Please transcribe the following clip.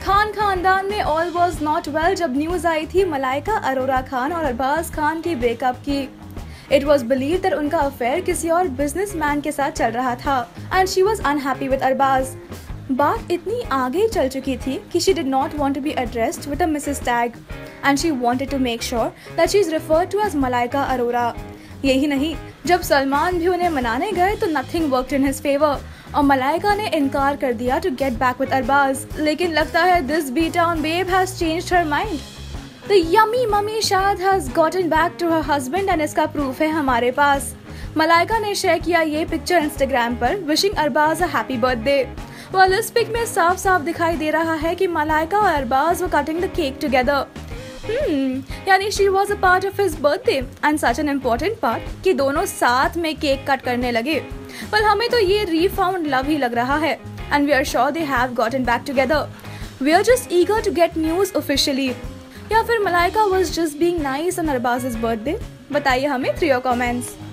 खान खानदान में all was not well जब न्यूज आई थी मलाइका अरोरा खान और अरबाज खान की ब्रेकअप की। इट वॉज बिलीव दैट उनका अफेयर किसी और बिजनेसमैन के साथ चल रहा था and she was unhappy with Arbaaz. बात इतनी आगे चल चुकी थी कि she did not want to be addressed with a Mrs tag and she wanted to make sure that she is referred to as Malaika Arora. यही नहीं, जब सलमान भी उन्हें मनाने गए तो nothing worked in his favour और मलाइका ने इनकार कर दिया to get back with Arbaaz. लेकिन लगता है this B town babe has changed her mind. The yummy mummy शायद has gotten back to her husband and इसका प्रूफ है हमारे पास। मलाइका ने शेयर किया ये पिक्चर इंस्टाग्राम पर wishing Arbaaz a happy birthday. Well इस पिक में साफ साफ दिखाई दे रहा है कि मलाइका और Arbaaz were cutting the cake together. यानी she was a part of his birthday and such an important part कि दोनों साथ में केक कट करने लगे। पर हमें तो ये रीफाउंड लव ही लग रहा है and we are sure they have gotten back together. We are just eager to get news officially, या फिर Malaika was just being nice on Arbaaz's birthday. बताइए हमें थ्रू योर कमेंट्स।